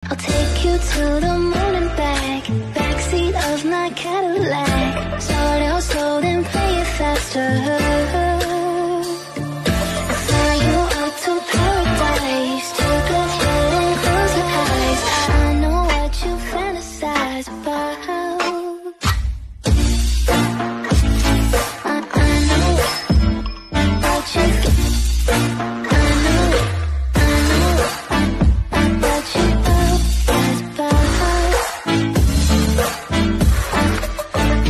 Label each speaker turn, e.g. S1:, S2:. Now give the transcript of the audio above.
S1: I'll take you to the moon and back. Backseat of my Cadillac. Start out slow, then play it faster. Fly you up to paradise. Take a hit and close your eyes. I know what you fantasize about.